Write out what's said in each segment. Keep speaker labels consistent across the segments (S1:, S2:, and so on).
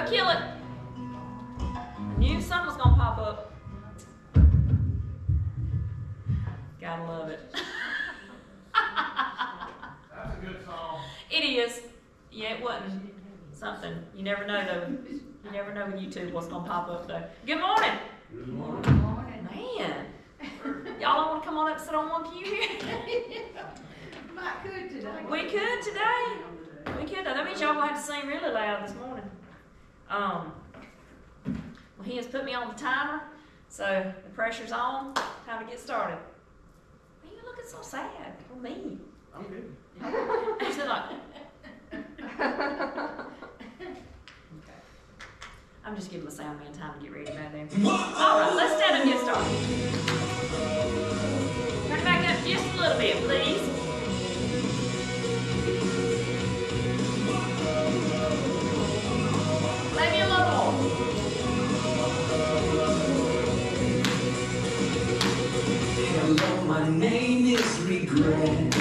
S1: kill it. I knew something was gonna pop up. Gotta love it.
S2: That's a good song.
S1: It is. Yeah, it wasn't something. You never know though. You never know with YouTube what's gonna pop up though. Good morning.
S2: Good morning.
S3: Good morning.
S1: Man. Y'all want to come on up and sit on one pew here?
S3: Might could today.
S1: We could today. We could. That means y'all gonna have to sing really loud this morning. Well, he has put me on the timer, so the pressure's on. Time to get started. Man, you're looking so sad for me.
S2: I'm good.
S1: You said like. I'm just giving the sound man time to get ready back there. All right, let's stand up and get started. Turn it back up just a little bit, please. Play me a little more.
S4: Hello, my name is Regret.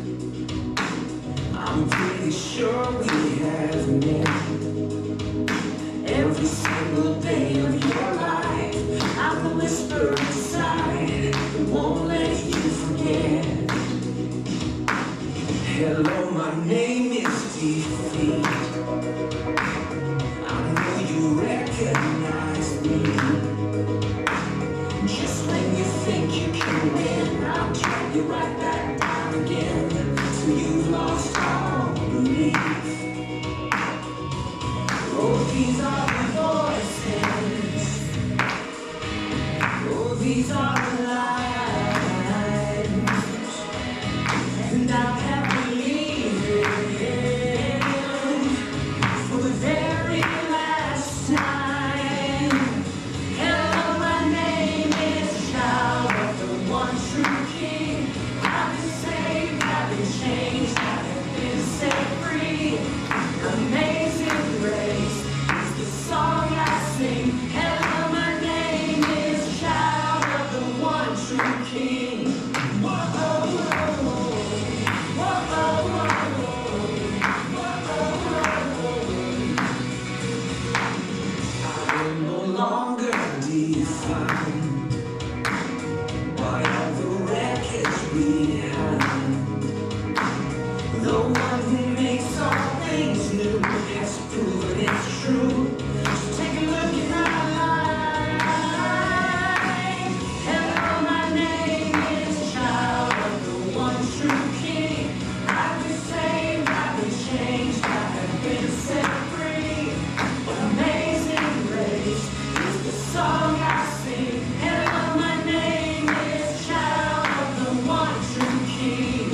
S4: I'm pretty sure we have met. Every single day of your life, I will whisper inside, won't let you forget. Hello, my name is Defeat. I know you recognize me. Just when you think you can win, I'll drag you right back down again, till you've lost all belief. Oh, these are the voices. Oh, these are the lies. And I can't believe it. For the very last time. Hello, my name is Child of the one true King. I've been saved, I've been changed, I've been set free. Amazing grace is the song I sing. Hello, my name is Child of the one true King. Whoa, whoa, whoa, whoa, I am no longer defined by all the wreckage behind. The one who makes all things new has proven it's true. So take a look at my life. Hello, my name is Child of the one true King. I've been saved, I've been changed, I've been set free. Amazing grace is the song I sing. Hello, my name is Child of the one true King.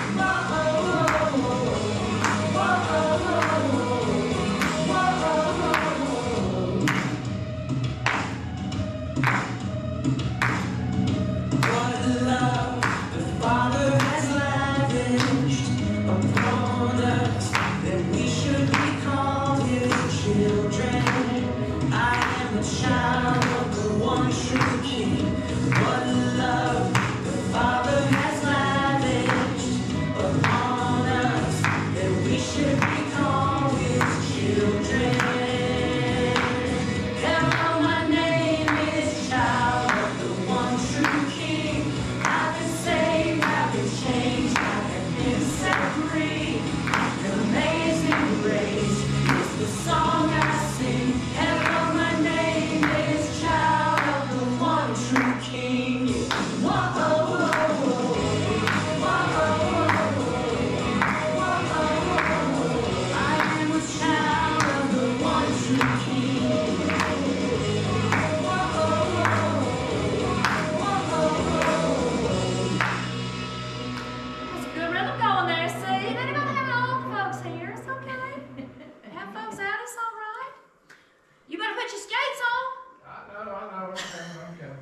S4: What love the Father has lavished upon us, that we should be called His children. I am a child of the one true King. What love the Father has lavished upon us, that we should be called His children. Hello, my name is Child of the one true King. I've been saved, I've been changed, I have been set free. Amazing grace is the song I sing. Hello, my name is Child of the one true King. Whoa, whoa, whoa, whoa, whoa. I am a child of the one true King.
S1: That's a good rhythm going there, see? Anybody have old folks here? It's okay. Have folks out, it's all right. You better put your skates on.
S2: I know. I'm coming.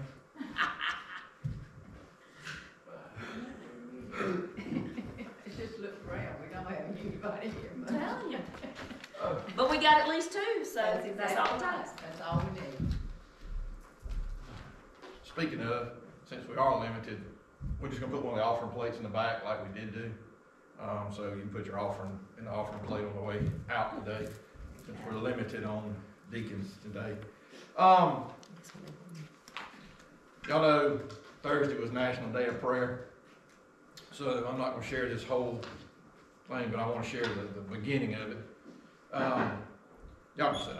S3: Just look around, we don't have anybody here.
S1: I'm telling you.
S2: Oh,
S1: But we got at least two, so that's
S3: exactly
S1: all it
S3: right.
S1: takes.
S3: That's all we need.
S2: speaking of, since we are limited, we're just gonna put one of the offering plates in the back like we did do. So you can put your offering in the offering plate on the way out today. Since we're limited on deacons today. Y'all know Thursday was National Day of Prayer. So I'm not going to share this whole thing, but I want to share the beginning of it. Y'all can sit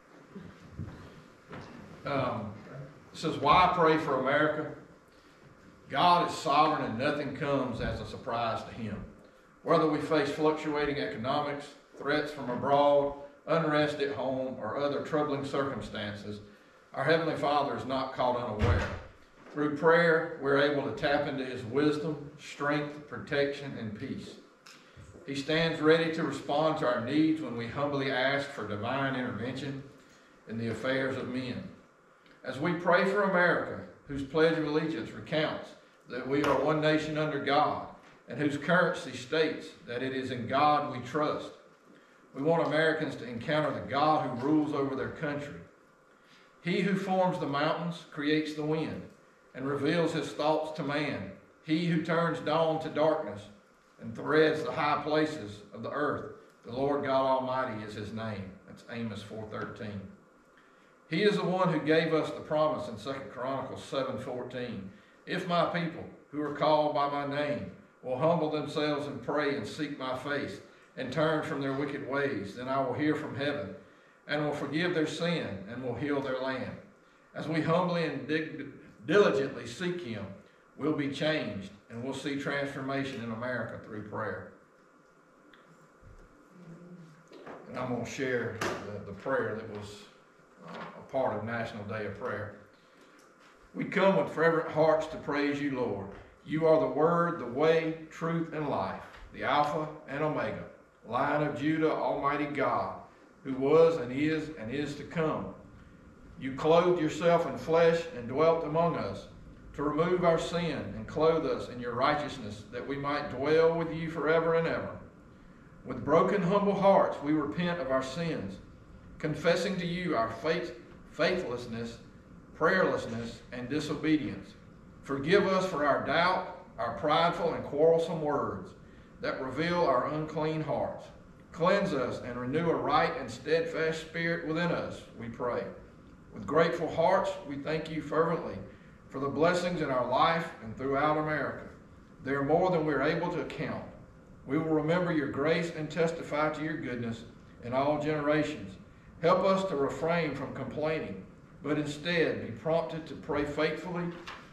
S2: down. It says, why pray for America? God is sovereign and nothing comes as a surprise to him. Whether we face fluctuating economics, threats from abroad, unrest at home, or other troubling circumstances, our Heavenly Father is not caught unaware. Through prayer, we're able to tap into his wisdom, strength, protection, and peace. He stands ready to respond to our needs when we humbly ask for divine intervention in the affairs of men. As we pray for America, whose Pledge of Allegiance recounts that we are one nation under God, and whose currency states that it is in God we trust, we want Americans to encounter the God who rules over their country. He who forms the mountains creates the wind and reveals his thoughts to man. He who turns dawn to darkness and threads the high places of the earth, the Lord God Almighty is his name. That's Amos 4:13. He is the one who gave us the promise in 2 Chronicles 7:14. If my people, who are called by my name, will humble themselves and pray and seek my face and turn from their wicked ways, then I will hear from heaven and will forgive their sin and will heal their land. As we humbly and diligently seek him, we'll be changed and we'll see transformation in America through prayer. And I'm going to share the prayer that was a part of National Day of Prayer. We come with fervent hearts to praise you, Lord. You are the Word, the way, truth, and life, the Alpha and Omega, Lion of Judah, Almighty God, who was and is to come. You clothed yourself in flesh and dwelt among us to remove our sin and clothe us in your righteousness, that we might dwell with you forever and ever. With broken, humble hearts, we repent of our sins, confessing to you our faithlessness, prayerlessness, and disobedience. Forgive us for our doubt, our prideful and quarrelsome words that reveal our unclean hearts. Cleanse us and renew a right and steadfast spirit within us, we pray. With grateful hearts, we thank you fervently for the blessings in our life and throughout America. They are more than we're able to count. We will remember your grace and testify to your goodness in all generations. Help us to refrain from complaining, but instead be prompted to pray faithfully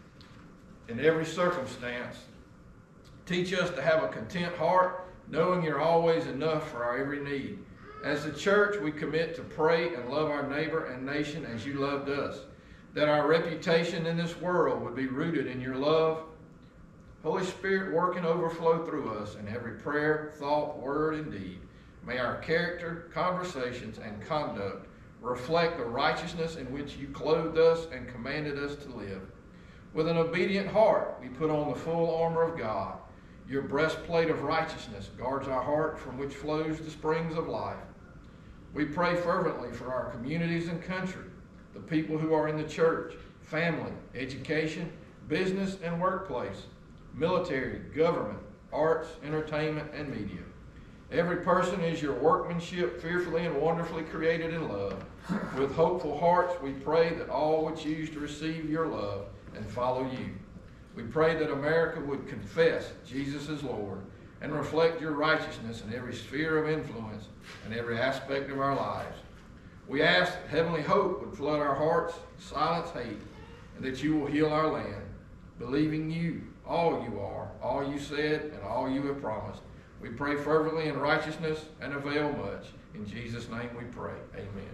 S2: in every circumstance. Teach us to have a content heart, knowing you're always enough for our every need. As the church, we commit to pray and love our neighbor and nation as you loved us, that our reputation in this world would be rooted in your love. Holy Spirit, work and overflow through us in every prayer, thought, word, and deed. May our character, conversations, and conduct reflect the righteousness in which you clothed us and commanded us to live. With an obedient heart, we put on the full armor of God. Your breastplate of righteousness guards our heart, from which flows the springs of life. We pray fervently for our communities and country, the people who are in the church, family, education, business and workplace, military, government, arts, entertainment, and media. Every person is your workmanship, fearfully and wonderfully created in love. With hopeful hearts, we pray that all would choose to receive your love and follow you. We pray that America would confess Jesus is Lord and reflect your righteousness in every sphere of influence and every aspect of our lives. We ask that heavenly hope would flood our hearts, silence hate, and that you will heal our land, believing you are, all you said, and all you have promised. We pray fervently in righteousness and avail much. In Jesus' name we pray. Amen.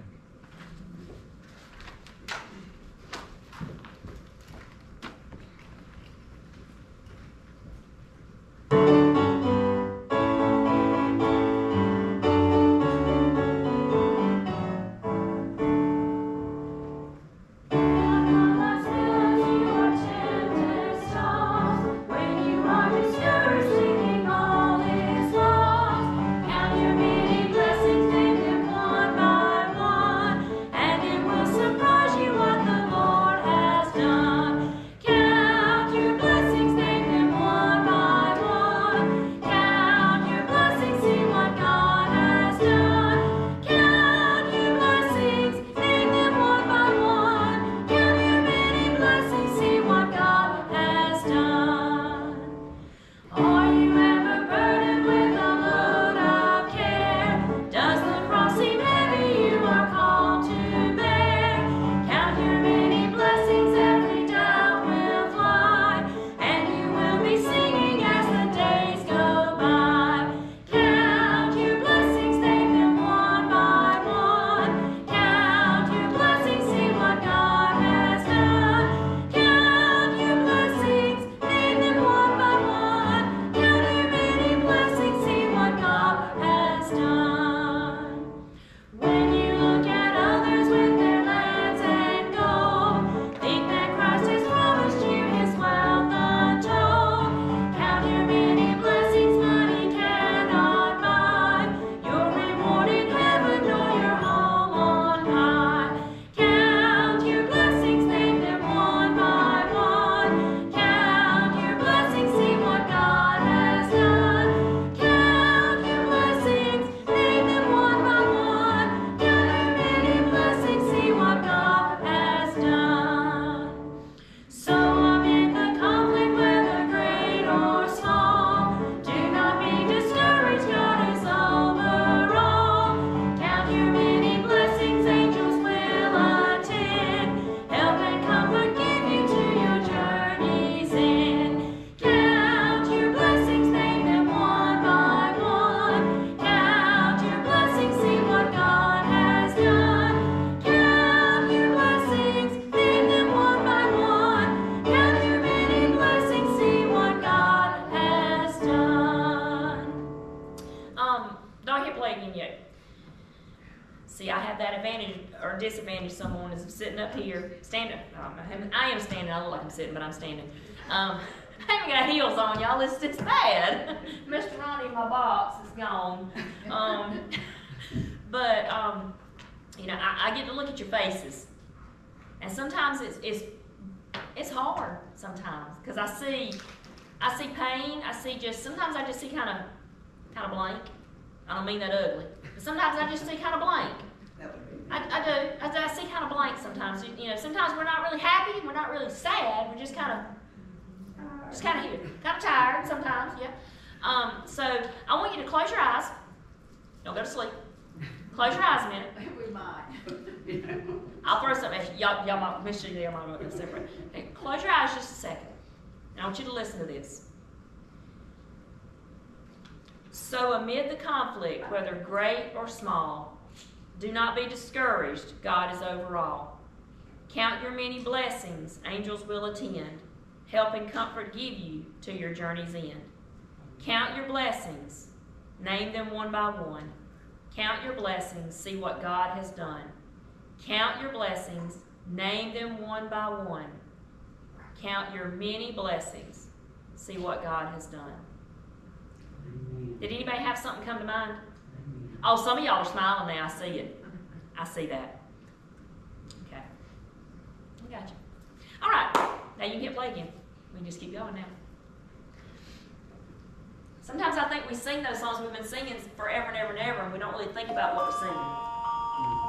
S4: Blessings, name them one by one.
S1: disadvantage someone is sitting up here, standing. I am standing. I look like I'm sitting, but I'm standing. I haven't got heels on, y'all. It's bad. Mr. Ronnie in my box is gone. But you know, I get to look at your faces, and sometimes it's hard. Sometimes because I see pain. Sometimes I just see kind of blank. I don't mean that ugly, but sometimes I just see kind of blank. I do. I see kind of blank sometimes. You know, sometimes we're not really happy. We're not really sad. We're just kind of here, kind of tired sometimes. Yeah. So I want you to close your eyes. Don't go to sleep. Close your eyes a minute.
S3: We might.
S1: I'll throw something at you. Y'all might miss you. Y'all might go separate. Okay, close your eyes just a second. And I want you to listen to this. So amid the conflict, whether great or small, do not be discouraged. God is over all. Count your many blessings. Angels will attend. Help and comfort give you to your journey's end. Count your blessings. Name them one by one. Count your blessings. See what God has done. Count your blessings. Name them one by one. Count your many blessings. See what God has done. Did anybody have something come to mind? Oh, some of y'all are smiling now. I see it. I see that. Okay. I got you. All right. Now you can hit play again. We can just keep going now. Sometimes I think we sing those songs we've been singing forever and ever and ever, and we don't really think about what we're singing.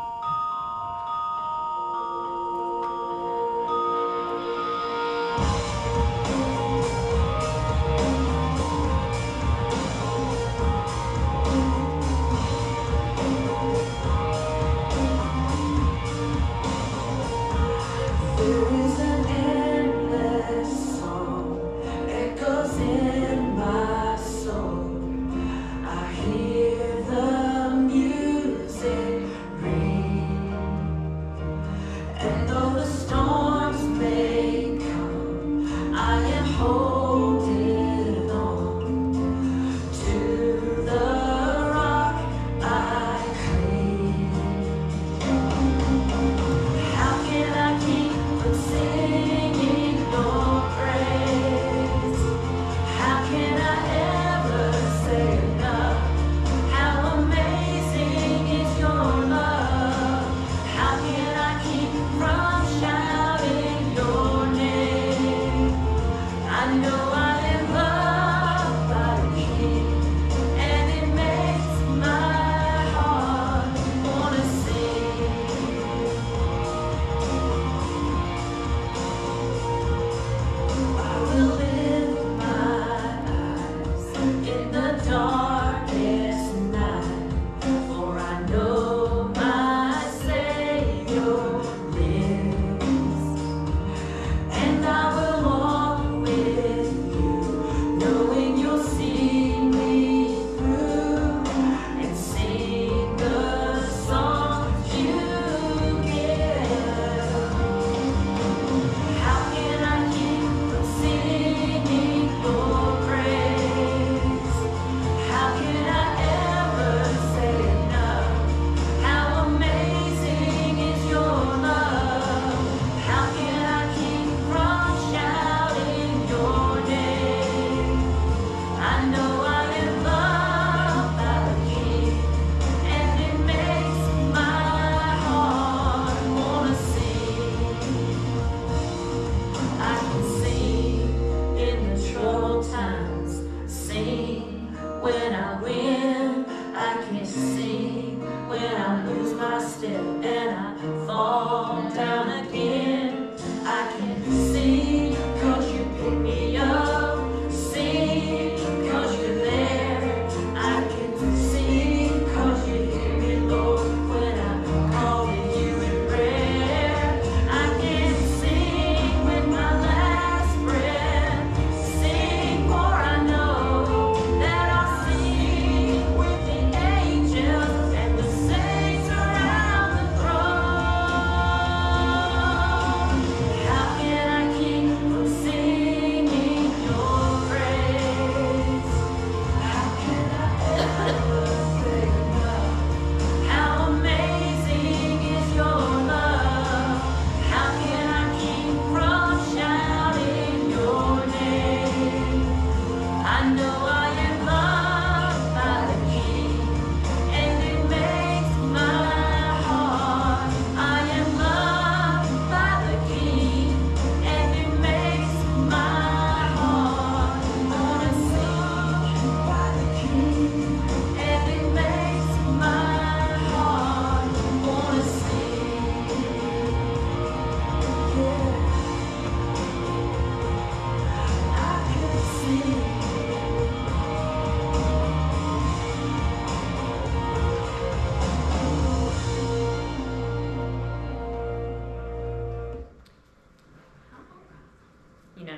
S4: How can I keep from singing?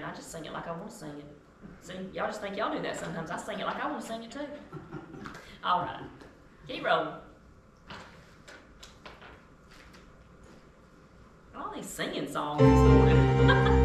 S1: I just sing it like I want to sing it. See, y'all just think y'all do that sometimes. I sing it like I want to sing it too. All right, keep rolling. All these singing songs this morning.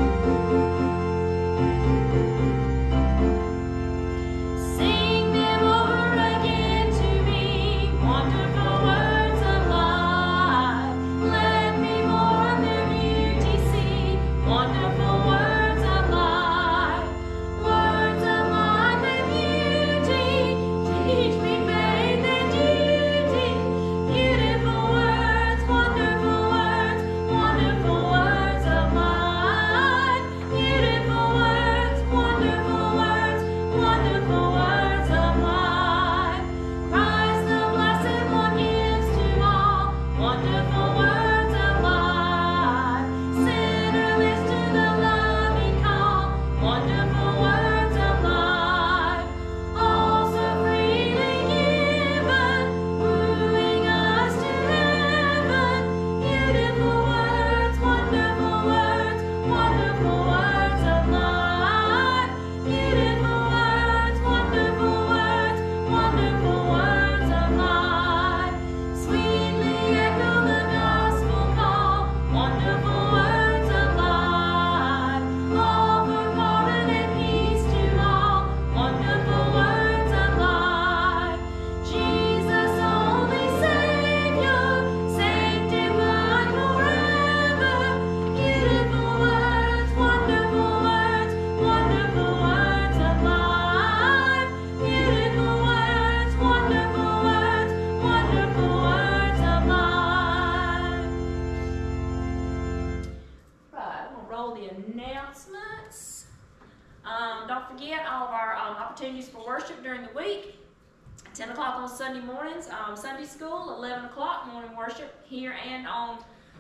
S1: Don't forget all of our opportunities for worship during the week. 10 o'clock on Sunday mornings, Sunday school, 11 o'clock morning worship here and on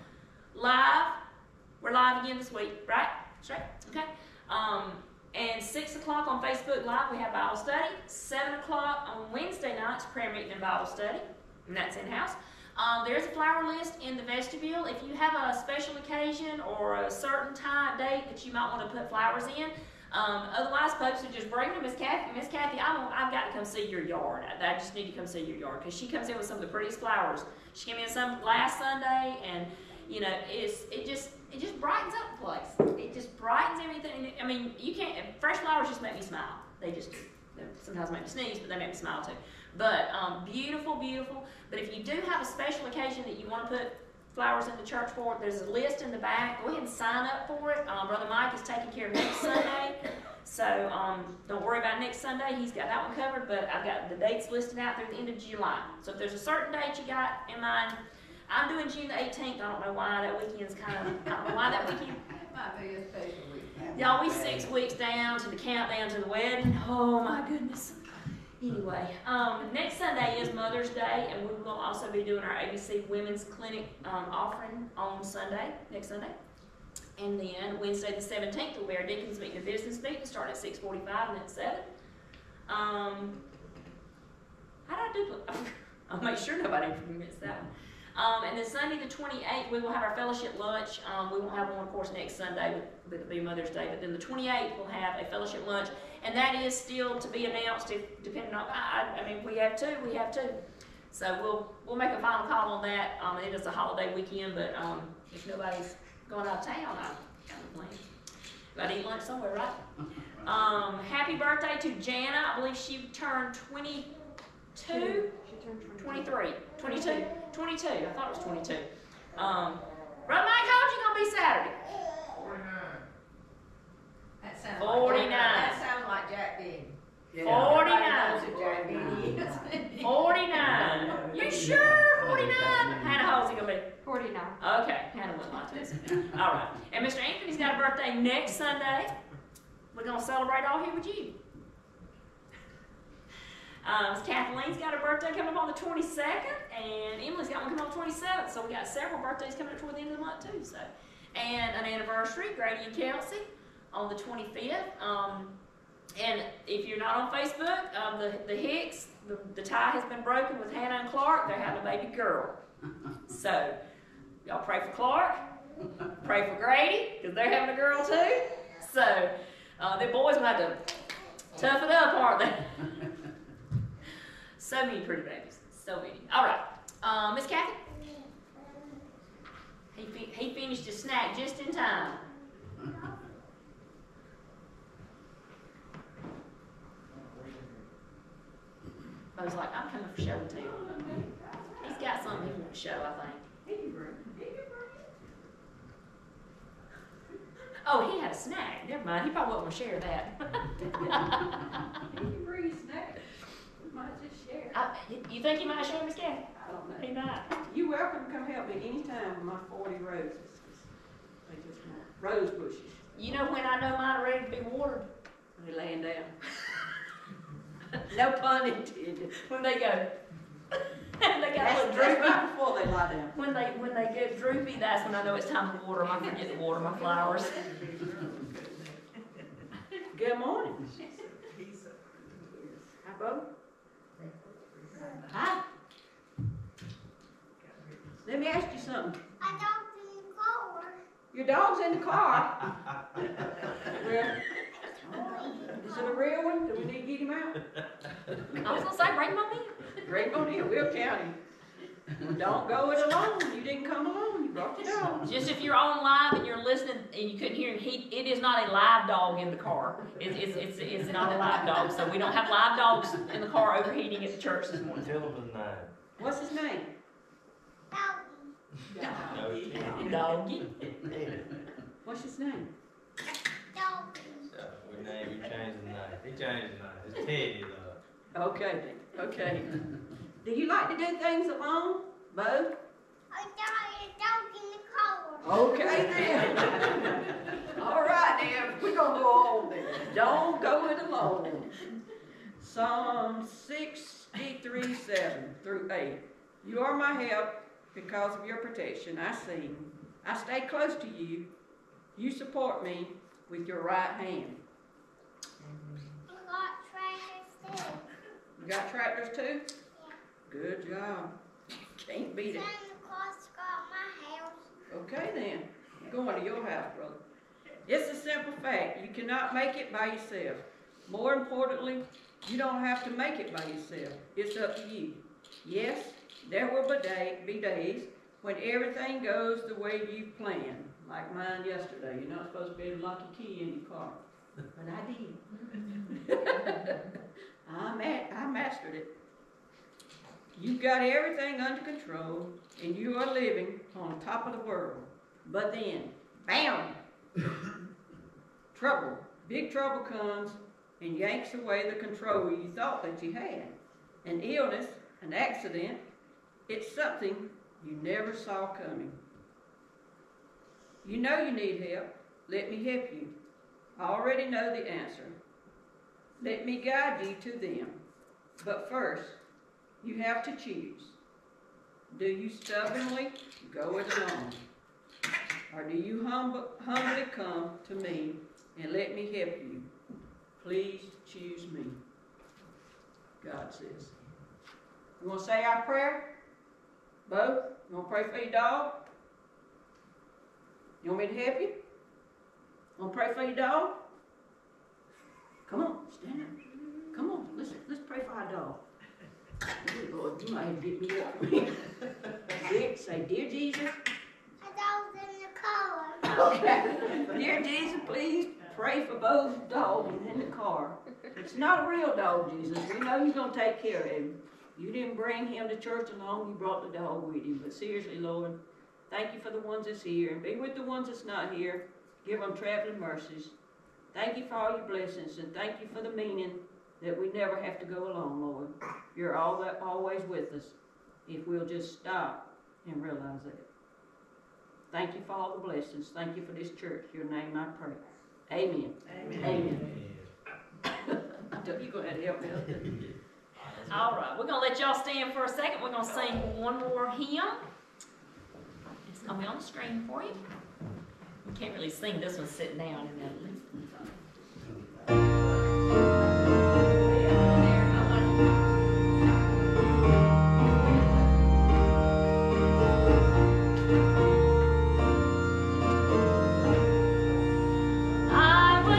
S1: live. We're live again this week, right? Straight? Okay. And 6 o'clock on Facebook Live, we have Bible study. 7 o'clock on Wednesday nights, prayer meeting and Bible study, and that's in-house. There's a flower list in the vestibule. If you have a special occasion or a certain time, date that you might want to put flowers in, otherwise, folks would just bring them. Miss Kathy, I've got to come see your yard. I just need to come see your yard because she comes in with some of the prettiest flowers. She came in some last Sunday, and you know, it just brightens up the place. It just brightens everything. I mean, you can't. Fresh flowers just make me smile. They just do. They sometimes make me sneeze, but they make me smile too. But beautiful, beautiful. But if you do have a special occasion that you want to put flowers in the church for, there's a list in the back. Go ahead and sign up for it. Brother Mike is taking care of next Sunday. So don't worry about next Sunday. He's got that one covered, but I've got the dates listed out through the end of July. So if there's a certain date you got in mind, I'm doing June the 18th. I don't know why that weekend's I don't know why that weekend.
S3: It might be a special week.
S1: Y'all, we 6 weeks down to the countdown to the wedding. Oh my goodness. Anyway, next Sunday is Mother's Day, and we will also be doing our ABC Women's Clinic offering on Sunday, next Sunday. And then Wednesday the 17th will be our Deacons Meeting and Business Meeting, starting at 6:45 and at 7. How did I do? I'll make sure nobody missed that one. And then Sunday the 28th, we will have our fellowship lunch. We won't have one, of course, next Sunday, but it'll be Mother's Day. But then the 28th, we'll have a fellowship lunch. And that is still to be announced, depending on, I mean, we have two. So we'll make a final call on that. It is a holiday weekend, but if nobody's going out of town, I can't complain. Got to eat lunch somewhere, right? Happy birthday to Jana. I believe she turned 22.
S5: She turned
S1: 23. 22. I thought it was 22. Brother Mike, how old you going to be Saturday?
S2: 49.
S3: That sounds
S1: 49.
S3: That sounds like Jack Bean.
S1: 49.
S3: Everybody knows who Jack Bean is.
S1: 49. You sure? 49? Hannah, how old is he going to be?
S5: 49.
S1: Okay, Hannah wouldn't like this. All right. And Mr. Anthony's got a birthday next Sunday. We're going to celebrate all here with you. Kathleen's got a birthday coming up on the 22nd, and Emily's got one coming on the 27th. So we got several birthdays coming up toward the end of the month too. So, and an anniversary, Grady and Kelsey, on the 25th. And if you're not on Facebook, the Hicks, the tie has been broken with Hannah and Clark. They're having a baby girl. So y'all pray for Clark, pray for Grady, because they're having a girl too. So, the boys gonna have to tough it up, aren't they? So many pretty babies. So many. All right. Miss Kathy? He finished his snack just in time. I was like, I'm coming for show and tell. He's got something he wants to show, I think. Oh, he had a snack. Never mind. He probably won't want to share that.
S3: He can bring a snack. We might just share.
S1: You think he might share, Miss Kathy?
S3: I don't know.
S1: He might.
S3: You're welcome to come help me anytime with my 40 roses. They just want rose bushes.
S1: You know when I know mine are ready to be watered?
S3: They laying down. No pun intended.
S1: When they go. They got a
S3: That's
S1: little droopy.
S3: right before they lie down.
S1: When they get droopy, that's when I know it's time to water them. I forget to water my flowers.
S3: Good morning. Hi, Bo. Hi. Let me ask you something.
S6: I don't in the car.
S3: Your dog's in the car. Well, is it a real one? Do we need to get him out?
S1: I was gonna say, bring him on in.
S3: Bring him on in. We'll count him. Don't go it alone. You didn't come alone. You brought the dog.
S1: Just if you're on live and you're listening and you couldn't hear him, it is not a live dog in the car. It's not a live dog. So we don't have live dogs in the car overheating at the church this morning.
S7: Tell him his name.
S3: What's his name?
S6: Doggy.
S1: Doggy.
S3: What's his name?
S6: Doggy.
S7: We changed his name. He changed his name. It's Teddy though.
S3: Okay. Okay. Do you like to do things alone, Bo?
S6: I got a dog in the car.
S3: Okay then. All right then. We're gonna go on then. Don't go it alone. Psalm 63:7-8. You are my help because of your protection. I sing. I stay close to you. You support me with your right hand.
S6: I got tractors too.
S3: You got tractors too?
S6: Yeah.
S3: Good job. Can't beat it.
S6: Santa Claus got my house.
S3: Okay then. Going to your house, brother. It's a simple fact. You cannot make it by yourself. More importantly, you don't have to make it by yourself. It's up to you. Yes, there will be days when everything goes the way you planned. Like mine yesterday. You're not supposed to be able to lock your key in your car. But I did. I mastered it. You've got everything under control, and you are living on top of the world. But then, bam! Trouble. Big trouble comes and yanks away the control you thought that you had. An illness, an accident, it's something you never saw coming. You know you need help. Let me help you. I already know the answer. Let me guide you to them. But first, you have to choose. Do you stubbornly go it alone? Or do you humbly come to me and let me help you? Please choose me. God says. You want to say our prayer? Bo, you want to pray for your dog? You want me to help you? Want to pray for your dog? Come on, stand up. Come on, let's pray for our dog. Oh, Lord, you might have to get me up from here. Say, dear Jesus.
S6: A dog's in the car.
S3: Okay. Dear Jesus, please pray for Bo's dog in the car. It's not a real dog, Jesus. We know you're going to take care of him. You didn't bring him to church alone. You brought the dog with you. But seriously, Lord, thank you for the ones that's here. And be with the ones that's not here. Give them traveling mercies. Thank you for all your blessings. And thank you for the meaning that we never have to go alone, Lord. You're always with us if we'll just stop and realize that. Thank you for all the blessings. Thank you for this church. Your name I pray. Amen.
S1: Amen.
S3: Amen. You're going to have to help me out there.
S1: All right, we're going to let y'all stand for a second. We're going to sing one more hymn. It's going to be on the screen for you. You can't really sing this one sitting down in that list. I will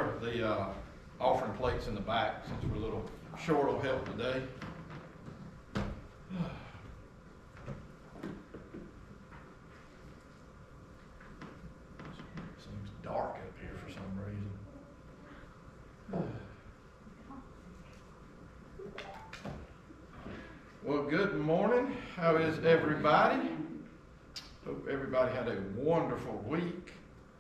S2: gather the offering plates in the back since we're a little short on help today. Seems dark up here for some reason. Well, good morning. How is everybody? Hope everybody had a wonderful week.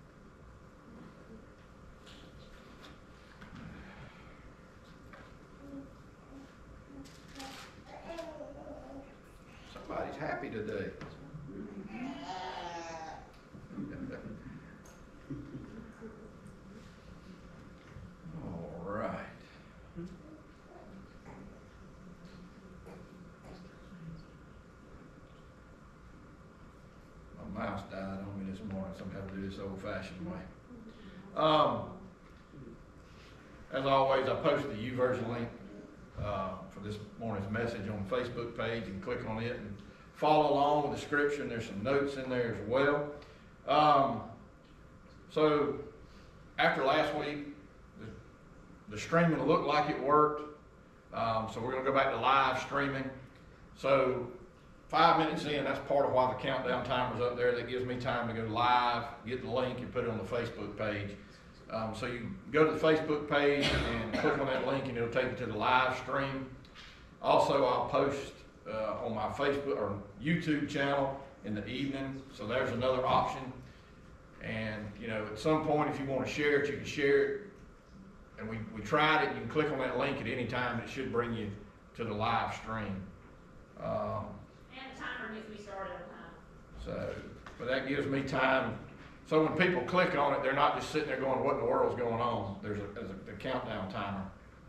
S2: Somebody's happy today. All right. My mouse died on me this morning, so I'm having to do this old-fashioned way. As always, I posted the YouVersion link for this morning's message on the Facebook page. You can click on it and follow along with the scripture, and there's some notes in there as well. So after last week, the streaming looked like it worked. So we're going to go back to live streaming. So 5 minutes in, that's part of why the countdown timer's up there. That gives me time to go live, get the link, and put it on the Facebook page. So you go to the Facebook page and click on that link, and it'll take you to the live stream. Also, I'll post on my Facebook or YouTube channel in the evening. So there's another option. And you know, at some point, if you want to share it, you can share it. And we tried it. You can click on that link at any time. It should bring you to the live stream.
S1: And the timer gets me started on time.
S2: So, but that gives me time. So when people click on it, they're not just sitting there going, "What in the world's going on?" There's a countdown timer.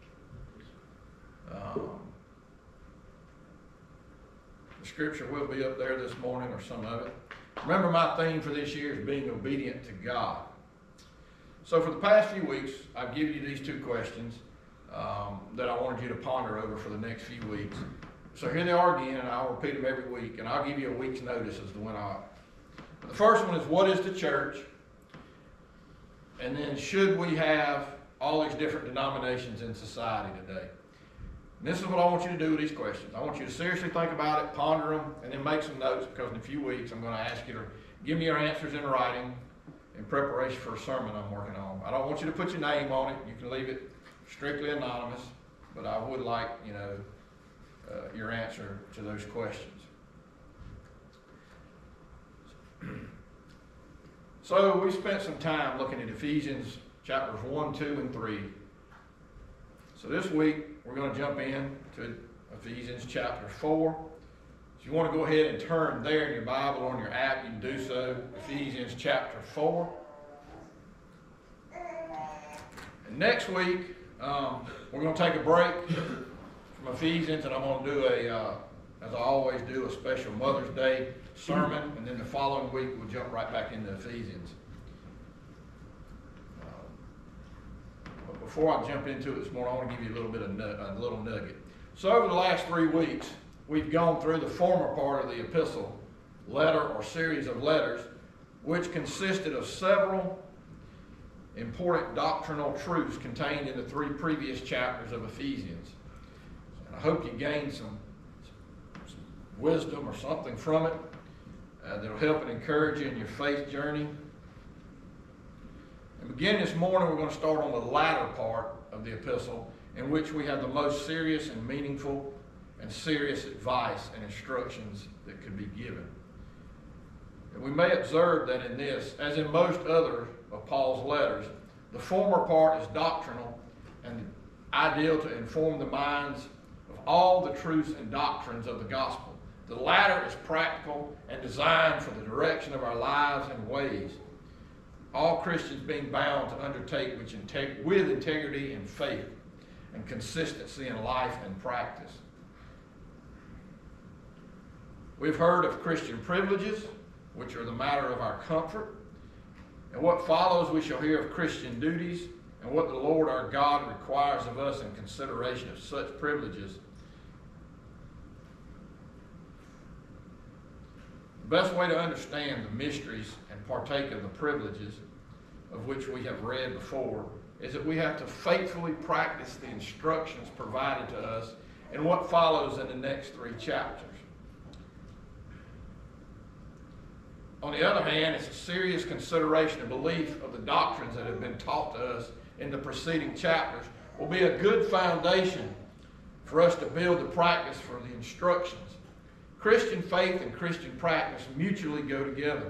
S2: The scripture will be up there this morning, or some of it. Remember, my theme for this year is being obedient to God. So for the past few weeks, I've given you these two questions that I wanted you to ponder over for the next few weeks. So here they are again, and I'll repeat them every week, and I'll give you a week's notice as to when The first one is, what is the church? And then, should we have all these different denominations in society today? And this is what I want you to do with these questions. I want you to seriously think about it, ponder them, and then make some notes, because in a few weeks I'm going to ask you to give me your answers in writing in preparation for a sermon I'm working on. I don't want you to put your name on it. You can leave it strictly anonymous, but I would like, your answer to those questions. So we spent some time looking at Ephesians chapters 1, 2, and 3. So this week we're going to jump in to Ephesians chapter 4. If you want to go ahead and turn there in your Bible or on your app, you can do so. Ephesians chapter 4. And next week we're going to take a break from Ephesians, and I'm going to do as I always do, a special Mother's Day sermon, and then the following week we'll jump right back into Ephesians. But before I jump into it this morning, I want to give you a little bit of a little nugget. So over the last 3 weeks, we've gone through the former part of the epistle, letter or series of letters, which consisted of several important doctrinal truths contained in the 3 previous chapters of Ephesians. I hope you gained some wisdom or something from it that'll help and encourage you in your faith journey. And begin this morning, we're going to start on the latter part of the epistle, in which we have the most serious and meaningful and serious advice and instructions that could be given. And we may observe that in this, as in most other of Paul's letters, the former part is doctrinal and ideal to inform the minds of all the truths and doctrines of the gospel. The latter is practical and designed for the direction of our lives and ways. All Christians being bound to undertake with integrity and faith and consistency in life and practice. We've heard of Christian privileges, which are the matter of our comfort. And what follows, we shall hear of Christian duties and what the Lord our God requires of us in consideration of such privileges. The best way to understand the mysteries and partake of the privileges of which we have read before is that we have to faithfully practice the instructions provided to us in what follows in the next 3 chapters. On the other hand, it's a serious consideration and belief of the doctrines that have been taught to us in the preceding chapters will be a good foundation for us to build the practice for the instructions. Christian faith and Christian practice mutually go together.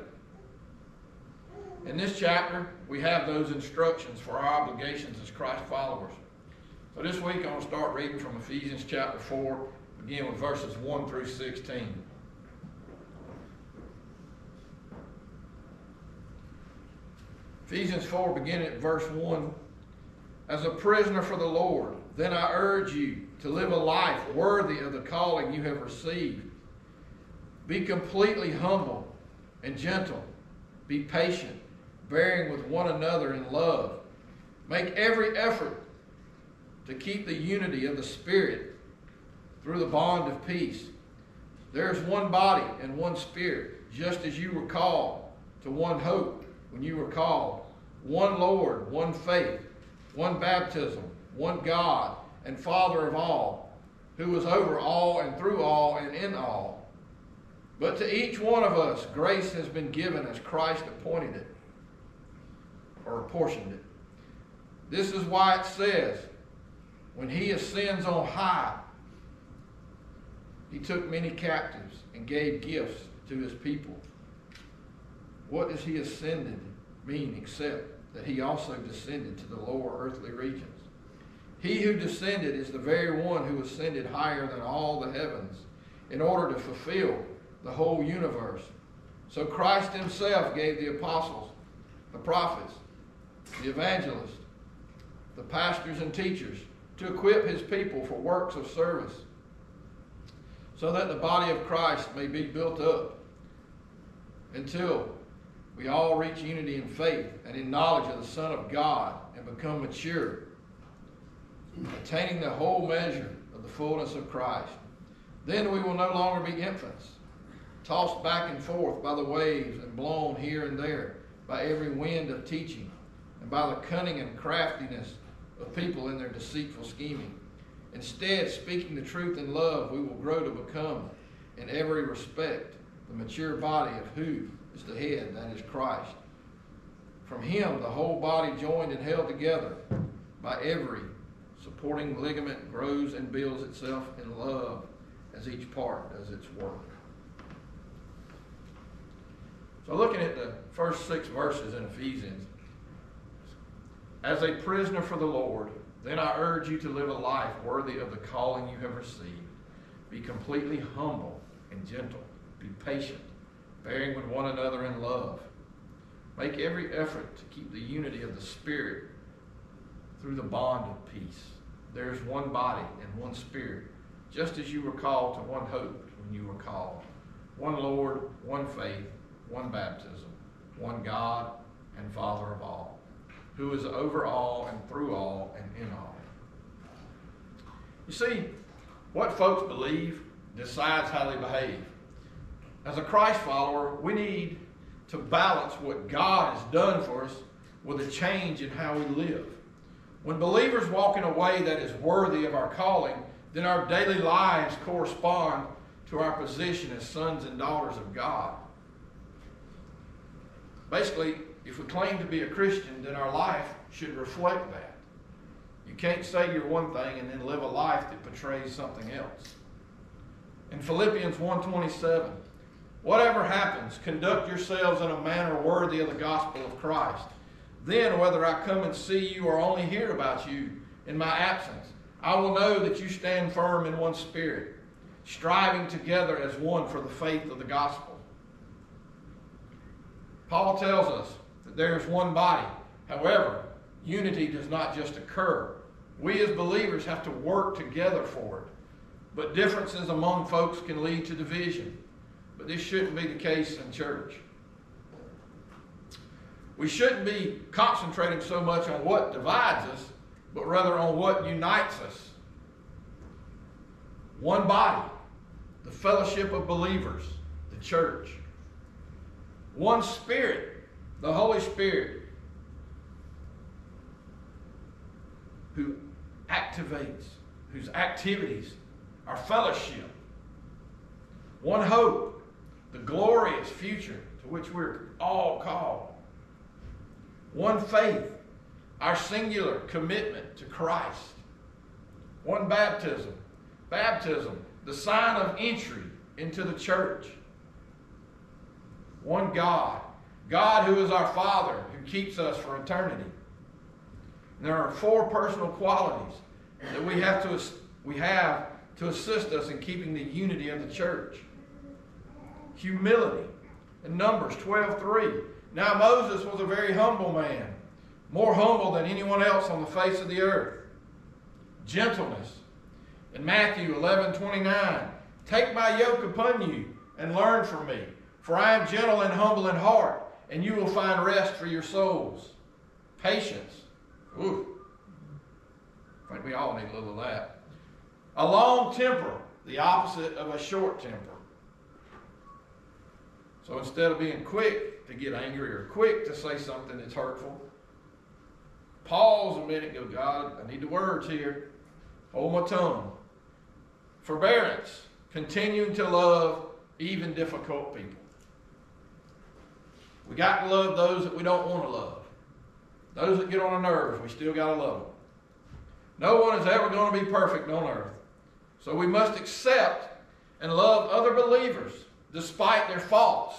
S2: In this chapter, we have those instructions for our obligations as Christ followers. So this week, I'm going to start reading from Ephesians chapter 4, begin with verses 1 through 16. Ephesians 4, beginning at verse 1. As a prisoner for the Lord, then I urge you to live a life worthy of the calling you have received. Be completely humble and gentle. Be patient, bearing with one another in love. Make every effort to keep the unity of the Spirit through the bond of peace. There is one body and one Spirit, just as you were called to one hope when you were called. One Lord, one faith, one baptism, one God and Father of all, who is over all and through all and in all. But to each one of us, grace has been given as Christ appointed it, or apportioned it. This is why it says, when he ascends on high, he took many captives and gave gifts to his people. What does he ascended mean except that he also descended to the lower earthly regions? He who descended is the very one who ascended higher than all the heavens in order to fulfill the whole universe. So Christ himself gave the apostles, the prophets, the evangelists, the pastors and teachers to equip his people for works of service, so that the body of Christ may be built up until we all reach unity in faith and in knowledge of the Son of God and become mature, attaining the whole measure of the fullness of Christ. Then we will no longer be infants, tossed back and forth by the waves and blown here and there by every wind of teaching and by the cunning and craftiness of people in their deceitful scheming. Instead, speaking the truth in love, we will grow to become, in every respect, the mature body of who is the head, that is Christ. From him, the whole body joined and held together by every supporting ligament grows and builds itself in love as each part does its work. So looking at the first 6 verses in Ephesians, as a prisoner for the Lord, then I urge you to live a life worthy of the calling you have received. Be completely humble and gentle. Be patient, bearing with one another in love. Make every effort to keep the unity of the Spirit through the bond of peace. There is one body and one Spirit, just as you were called to one hope when you were called. One Lord, one faith, one baptism, one God and Father of all, who is over all and through all and in all. You see, what folks believe decides how they behave. As a Christ follower, we need to balance what God has done for us with a change in how we live. When believers walk in a way that is worthy of our calling, then our daily lives correspond to our position as sons and daughters of God. Basically, if we claim to be a Christian, then our life should reflect that. You can't say you're one thing and then live a life that portrays something else. In Philippians 1:27, whatever happens, conduct yourselves in a manner worthy of the gospel of Christ. Then, whether I come and see you or only hear about you in my absence, I will know that you stand firm in one spirit, striving together as one for the faith of the gospel. Paul tells us that there is one body. However, unity does not just occur. We as believers have to work together for it. But differences among folks can lead to division. But this shouldn't be the case in church. We shouldn't be concentrating so much on what divides us, but rather on what unites us. One body, the fellowship of believers, the church. One Spirit, the Holy Spirit. who activates, whose activities are fellowship. One hope, the glorious future to which we're all called. One faith, our singular commitment to Christ. One baptism, the sign of entry into the church. One God who is our Father, who keeps us for eternity. And there are 4 personal qualities that we have to assist us in keeping the unity of the church. Humility. In Numbers 12:3. Now Moses was a very humble man, more humble than anyone else on the face of the earth. Gentleness. In Matthew 11:29. Take my yoke upon you and learn from me, for I am gentle and humble in heart, and you will find rest for your souls. Patience. Ooh. I think we all need a little of that. A long temper, the opposite of a short temper. So instead of being quick to get angry or quick to say something that's hurtful, pause a minute and go, God, I need the words here. Hold my tongue. Forbearance, continuing to love even difficult people. We got to love those that we don't want to love. Those that get on our nerves, we still got to love them. No one is ever going to be perfect on earth. So we must accept and love other believers despite their faults.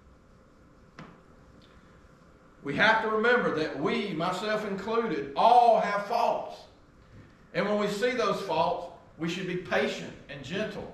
S2: We have to remember that we, myself included, all have faults. And when we see those faults, we should be patient and gentle.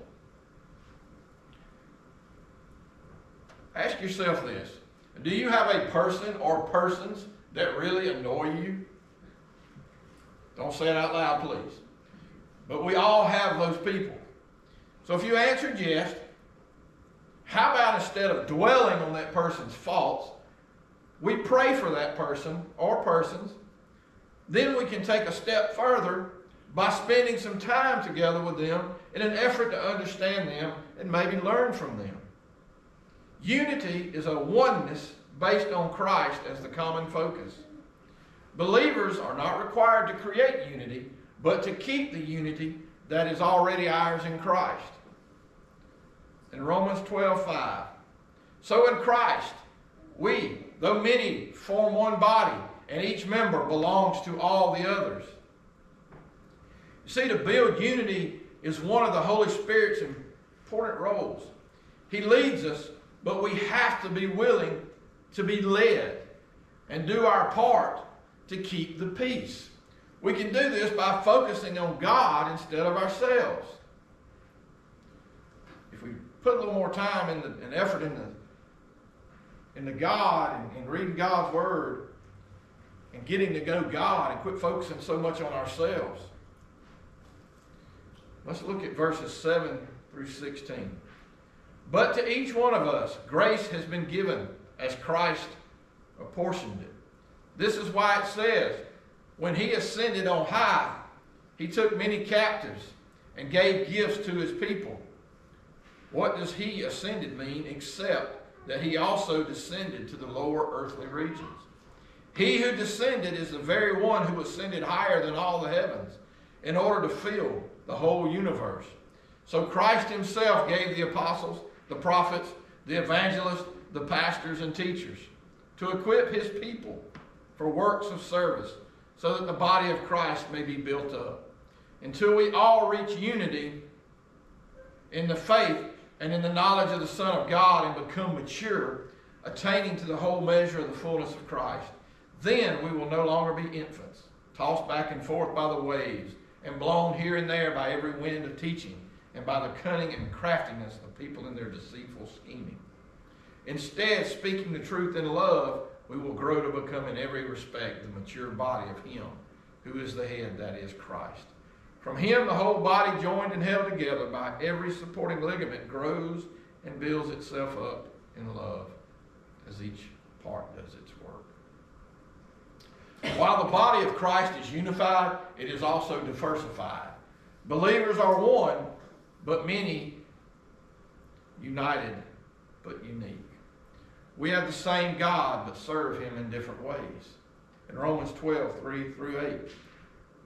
S2: Ask yourself this. Do you have a person or persons that really annoy you? Don't say it out loud, please. But we all have those people. So if you answered yes, how about instead of dwelling on that person's faults, we pray for that person or persons. Then we can take a step further by spending some time together with them in an effort to understand them and maybe learn from them. Unity is a oneness based on Christ as the common focus. Believers are not required to create unity, but to keep the unity that is already ours in Christ. In Romans 12:5, so in Christ, we, though many, form one body, and each member belongs to all the others. You see, to build unity is one of the Holy Spirit's important roles. He leads us, but we have to be willing to be led and do our part to keep the peace. We can do this by focusing on God instead of ourselves. If we put a little more time and effort into God and reading God's Word and getting to know God and quit focusing so much on ourselves. Let's look at verses 7 through 16. But to each one of us, grace has been given as Christ apportioned it. This is why it says, when he ascended on high, he took many captives and gave gifts to his people. What does he ascended mean except that he also descended to the lower earthly regions? He who descended is the very one who ascended higher than all the heavens in order to fill the whole universe. So Christ himself gave the apostles, the prophets, the evangelists, the pastors, and teachers to equip his people for works of service so that the body of Christ may be built up until we all reach unity in the faith and in the knowledge of the Son of God and become mature, attaining to the whole measure of the fullness of Christ. Then we will no longer be infants, tossed back and forth by the waves and blown here and there by every wind of teaching and by the cunning and craftiness of people in their deceitful scheming. Instead, speaking the truth in love, we will grow to become in every respect the mature body of him who is the head, that is Christ. From him the whole body, joined and held together by every supporting ligament, grows and builds itself up in love as each part does its work. While the body of Christ is unified, it is also diversified. Believers are one, but many, united but unique. We have the same God, but serve him in different ways. In Romans 12:3 through 8.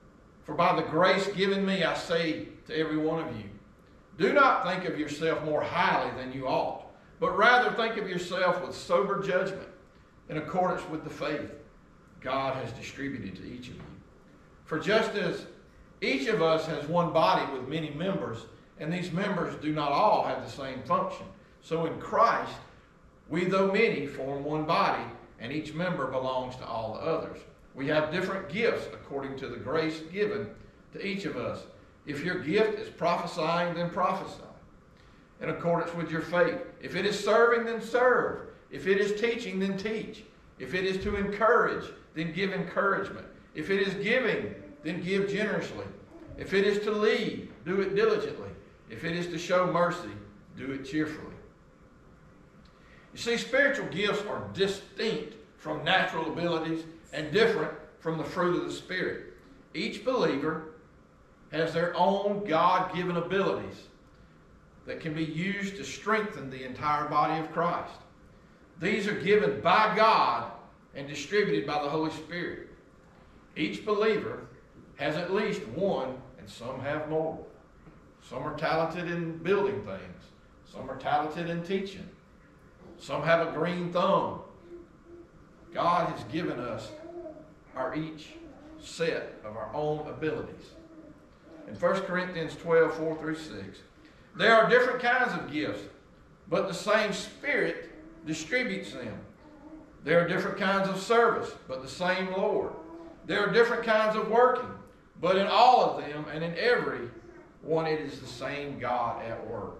S2: For by the grace given me, I say to every one of you, do not think of yourself more highly than you ought, but rather think of yourself with sober judgment, in accordance with the faith God has distributed to each of you. For just as each of us has one body with many members, and these members do not all have the same function, so in Christ, we, though many, form one body, and each member belongs to all the others. We have different gifts according to the grace given to each of us. If your gift is prophesying, then prophesy in accordance with your faith. If it is serving, then serve. If it is teaching, then teach. If it is to encourage, then give encouragement. If it is giving, then give generously. If it is to lead, do it diligently. If it is to show mercy, do it cheerfully. You see, spiritual gifts are distinct from natural abilities and different from the fruit of the Spirit. Each believer has their own God-given abilities that can be used to strengthen the entire body of Christ. These are given by God and distributed by the Holy Spirit. Each believer has at least one, and some have more. Some are talented in building things. Some are talented in teaching. Some have a green thumb. God has given us our each set of our own abilities. In 1 Corinthians 12, 4 through 6, there are different kinds of gifts, but the same Spirit distributes them. There are different kinds of service, but the same Lord. There are different kinds of working, but in all of them and in every one it is the same God at work.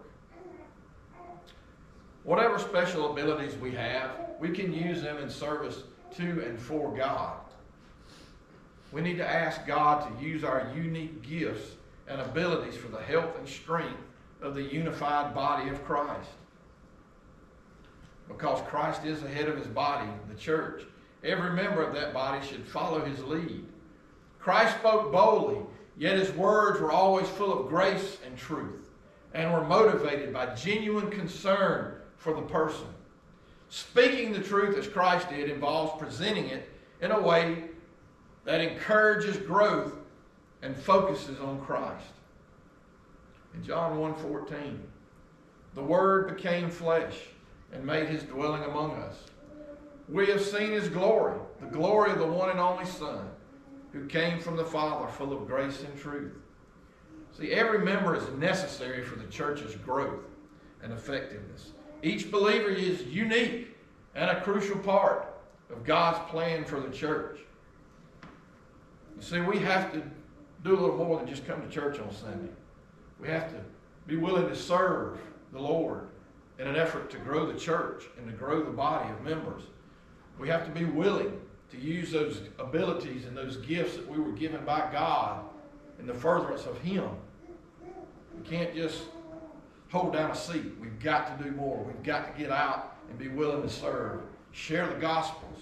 S2: Whatever special abilities we have, we can use them in service to and for God. We need to ask God to use our unique gifts and abilities for the health and strength of the unified body of Christ. Because Christ is the head of his body, the church. Every member of that body should follow his lead. Christ spoke boldly, yet his words were always full of grace and truth, and were motivated by genuine concern for the person. Speaking the truth as Christ did involves presenting it in a way that encourages growth and focuses on Christ. In John 1:14, the Word became flesh and made his dwelling among us. We have seen his glory, the glory of the one and only Son, who came from the Father, full of grace and truth. See, every member is necessary for the church's growth and effectiveness. Each believer is unique and a crucial part of God's plan for the church. You see, we have to do a little more than just come to church on Sunday. We have to be willing to serve the Lord in an effort to grow the church and to grow the body of members. We have to be willing to use those abilities and those gifts that we were given by God in the furtherance of him. We can't just hold down a seat. We've got to do more. We've got to get out and be willing to serve. Share the Gospels.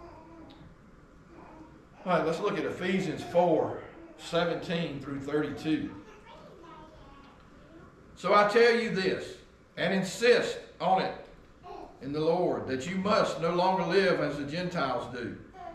S2: All right, let's look at Ephesians 4:17 through 32. So I tell you this, and insist on it in the Lord, that you must no longer live as the Gentiles do,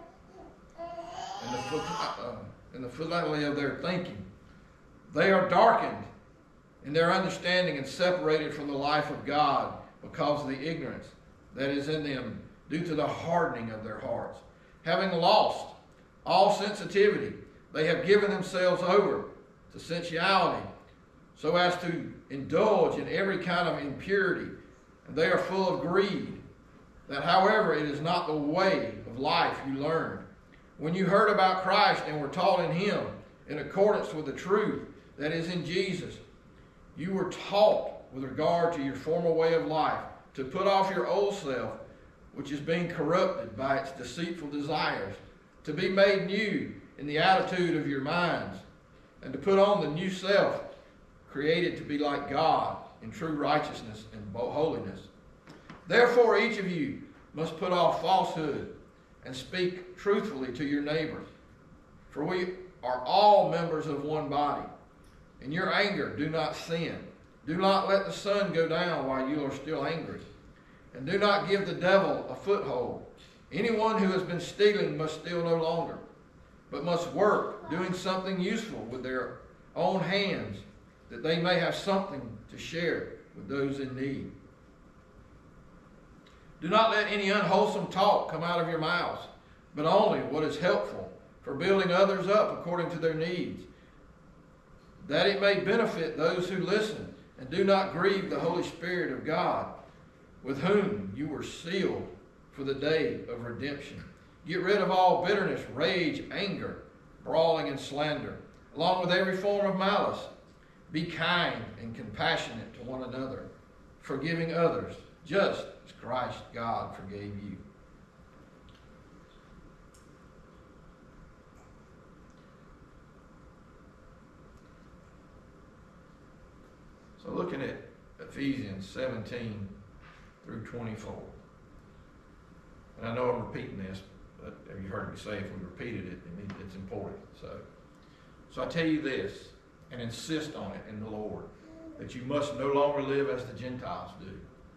S2: in the fidelity of their thinking. They are darkened in their understanding and separated from the life of God because of the ignorance that is in them due to the hardening of their hearts. Having lost all sensitivity, they have given themselves over to sensuality so as to indulge in every kind of impurity, and they are full of greed. That, however, it is not the way of life you learned when you heard about Christ and were taught in him in accordance with the truth that is in Jesus. You were taught with regard to your former way of life to put off your old self, which is being corrupted by its deceitful desires, to be made new in the attitude of your minds, and to put on the new self, created to be like God in true righteousness and holiness. Therefore, each of you must put off falsehood and speak truthfully to your neighbor. For we are all members of one body. In your anger, do not sin. Do not let the sun go down while you are still angry. And do not give the devil a foothold. Anyone who has been stealing must steal no longer, but must work, doing something useful with their own hands, that they may have something to share with those in need. Do not let any unwholesome talk come out of your mouths, but only what is helpful for building others up according to their needs, that it may benefit those who listen. And do not grieve the Holy Spirit of God, with whom you were sealed for the day of redemption. Get rid of all bitterness, rage, anger, brawling, and slander, along with every form of malice. Be kind and compassionate to one another, forgiving others, just as Christ God forgave you. So looking at Ephesians 17 through 24. And I know I'm repeating this, but have you heard me say if we repeated it, it's important. So I tell you this, and insist on it in the Lord, that you must no longer live as the Gentiles do.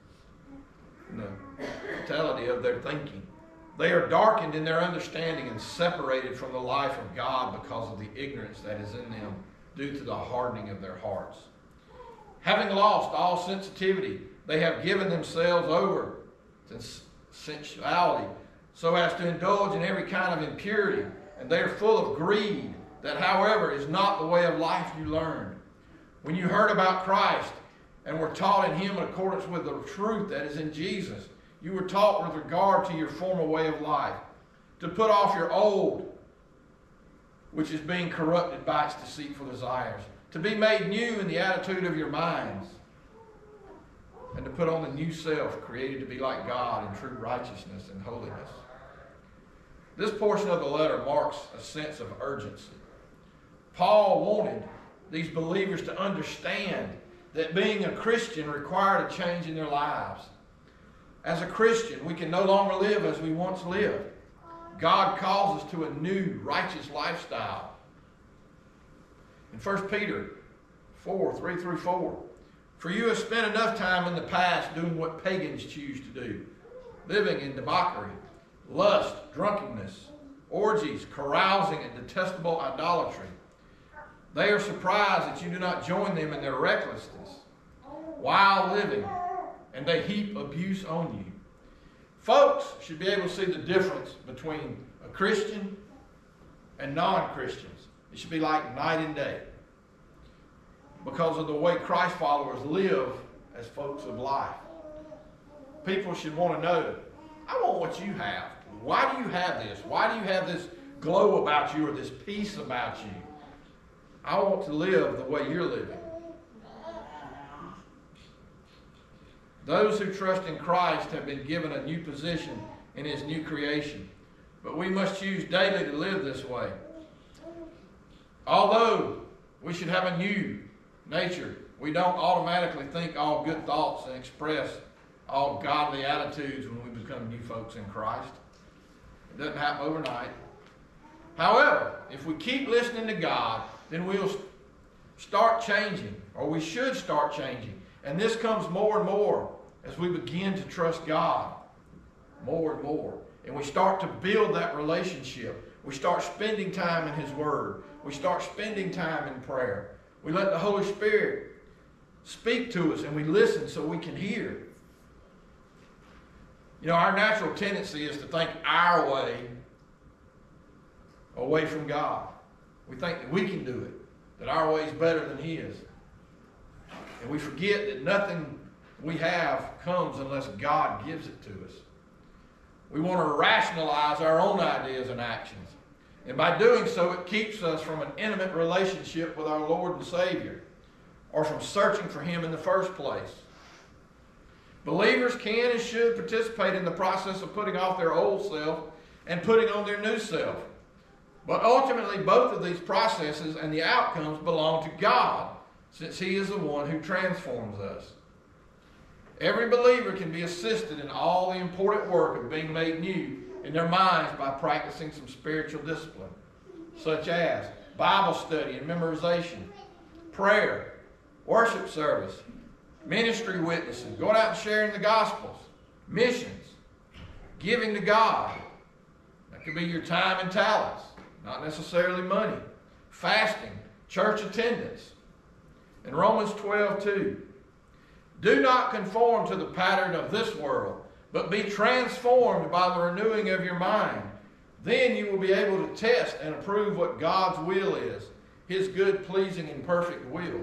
S2: In the totality of their thinking. They are darkened in their understanding and separated from the life of God because of the ignorance that is in them due to the hardening of their hearts. Having lost all sensitivity, they have given themselves over to sensuality so as to indulge in every kind of impurity, and they are full of greed, that however is not the way of life you learned. When you heard about Christ and were taught in him in accordance with the truth that is in Jesus, you were taught with regard to your former way of life, to put off your old, which is being corrupted by its deceitful desires, to be made new in the attitude of your minds, and to put on the new self, created to be like God in true righteousness and holiness. This portion of the letter marks a sense of urgency. Paul wanted these believers to understand that being a Christian required a change in their lives. As a Christian, we can no longer live as we once lived. God calls us to a new, righteous lifestyle. In 1 Peter 4, 3 through 4, for you have spent enough time in the past doing what pagans choose to do, living in debauchery, lust, drunkenness, orgies, carousing, and detestable idolatry. They are surprised that you do not join them in their recklessness, wild living, and they heap abuse on you. Folks should be able to see the difference between a Christian and non-Christians. It should be like night and day, because of the way Christ followers live as folks of life. People should want to know, I want what you have. Why do you have this? Why do you have this glow about you or this peace about you? I want to live the way you're living. Those who trust in Christ have been given a new position in his new creation, but we must choose daily to live this way. Although we should have a new nature, we don't automatically think all good thoughts and express all godly attitudes when we become new folks in Christ. It doesn't happen overnight. However, if we keep listening to God, then we'll start changing, or we should start changing. And this comes more and more as we begin to trust God more and more. And we start to build that relationship. We start spending time in his word. We start spending time in prayer. We let the Holy Spirit speak to us and we listen so we can hear. You know, our natural tendency is to think our way away from God. We think that we can do it, that our way is better than his. And we forget that nothing we have comes unless God gives it to us. We want to rationalize our own ideas and actions. And by doing so, it keeps us from an intimate relationship with our Lord and Savior, or from searching for him in the first place. Believers can and should participate in the process of putting off their old self and putting on their new self. But ultimately, both of these processes and the outcomes belong to God, since he is the one who transforms us. Every believer can be assisted in all the important work of being made new in their minds by practicing some spiritual discipline, such as Bible study and memorization, prayer, worship service, ministry witnessing, going out and sharing the Gospels, missions, giving to God. That could be your time and talents. not necessarily money. Fasting, church attendance. In Romans 12:2, do not conform to the pattern of this world, but be transformed by the renewing of your mind. Then you will be able to test and approve what God's will is, His good, pleasing, and perfect will.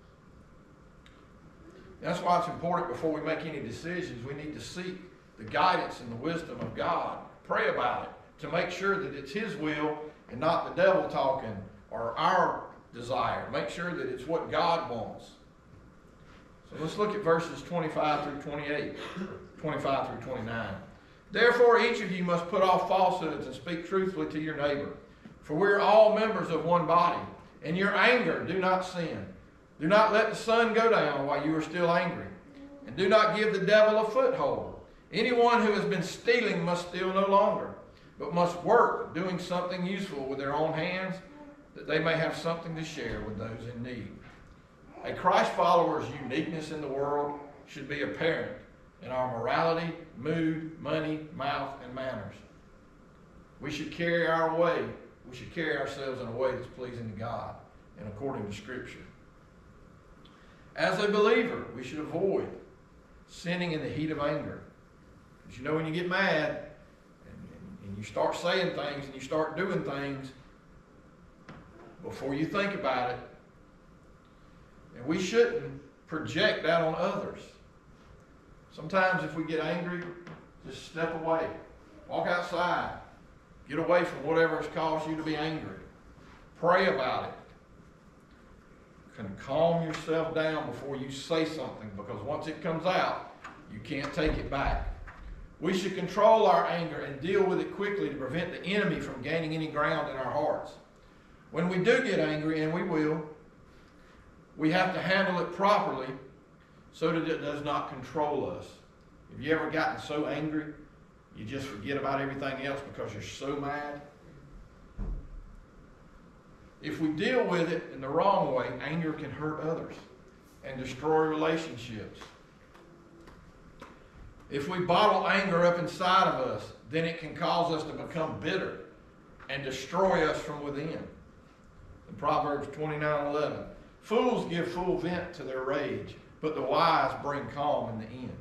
S2: That's why it's important before we make any decisions, we need to seek the guidance and the wisdom of God. Pray about it to make sure that it's His will and not the devil talking or our desire. Make sure that it's what God wants. So let's look at verses 25 through 28, 25 through 29. Therefore, each of you must put off falsehoods and speak truthfully to your neighbor. For we are all members of one body. In your anger, do not sin. Do not let the sun go down while you are still angry. And do not give the devil a foothold. Anyone who has been stealing must steal no longer, but must work, doing something useful with their own hands, that they may have something to share with those in need. A Christ follower's uniqueness in the world should be apparent in our morality, mood, money, mouth, and manners. We should carry ourselves in a way that's pleasing to God and according to Scripture. As a believer, we should avoid sinning in the heat of anger. Because you know when you get mad and you start saying things and you start doing things before you think about it, and we shouldn't project that on others. Sometimes if we get angry, just step away. Walk outside. Get away from whatever has caused you to be angry. Pray about it. You can calm yourself down before you say something, because once it comes out, you can't take it back. We should control our anger and deal with it quickly to prevent the enemy from gaining any ground in our hearts. When we do get angry, and we will, we have to handle it properly so that it does not control us. Have you ever gotten so angry you just forget about everything else because you're so mad? If we deal with it in the wrong way, anger can hurt others and destroy relationships. If we bottle anger up inside of us, then it can cause us to become bitter and destroy us from within. In Proverbs 29:11, fools give full vent to their rage, but the wise bring calm in the end.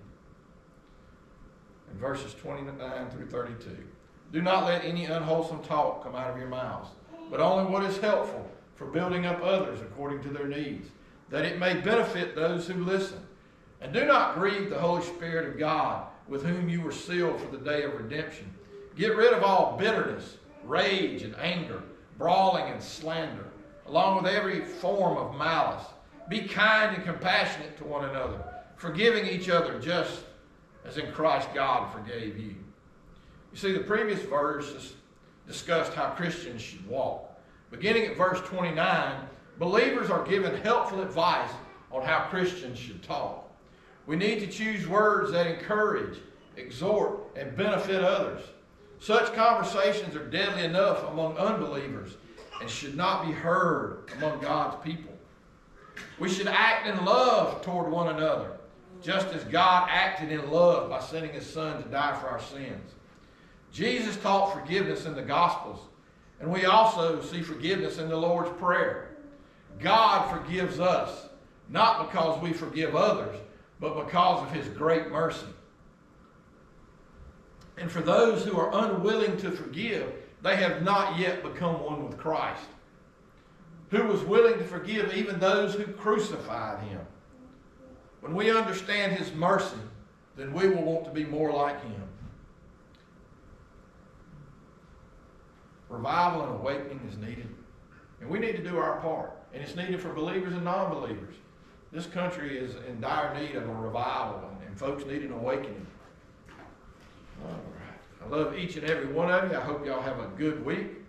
S2: In verses 29 through 32, do not let any unwholesome talk come out of your mouths, but only what is helpful for building up others according to their needs, that it may benefit those who listen. And do not grieve the Holy Spirit of God, with whom you were sealed for the day of redemption. Get rid of all bitterness, rage, and anger, brawling and slander, along with every form of malice. Be kind and compassionate to one another, forgiving each other just as in Christ God forgave you. You see, the previous verses discussed how Christians should walk. Beginning at verse 29, believers are given helpful advice on how Christians should talk. We need to choose words that encourage, exhort, and benefit others. Such conversations are deadly enough among unbelievers and should not be heard among God's people. We should act in love toward one another, just as God acted in love by sending His Son to die for our sins. Jesus taught forgiveness in the Gospels, and we also see forgiveness in the Lord's Prayer. God forgives us, not because we forgive others, but because of His great mercy. And for those who are unwilling to forgive, they have not yet become one with Christ, who was willing to forgive even those who crucified Him. When we understand His mercy, then we will want to be more like Him. Revival and awakening is needed, and we need to do our part. And it's needed for believers and non-believers. This country is in dire need of a revival, and folks need an awakening. All right. I love each and every one of you. I hope y'all have a good week.